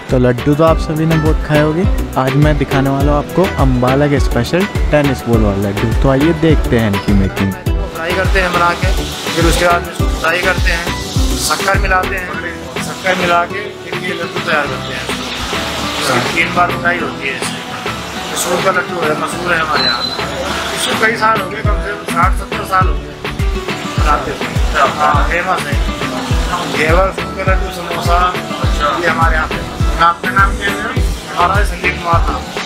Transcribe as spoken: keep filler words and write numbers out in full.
तो लड्डू तो आप सभी ने बहुत खाए होंगे। आज मैं दिखाने वाला हूँ आपको अम्बाला के स्पेशल टेनिस बॉल वाला लड्डू। तो आइए देखते हैं इनकी मेकिंग। फ्राई करते हैं बना के, फिर उसके बाद इसको फ्राई करते हैं, शक्कर मिलाते हैं, शक्कर मिला के फिर ये लड्डू तैयार करते हैं। इसकी तीन बार फ्राई होती है। मसूर का लड्डू है, मसूर है हमारे यहाँ। इसको कई साल हो गए, कम से कम साठ सत्तर साल हो गए बनाते थे। हाँ फेमस है घेवर, सूखे लड्डू, समोसा, ये हमारे यहाँ पे। आपका नाम क्या है? हमारा संदीप कुमार नाम।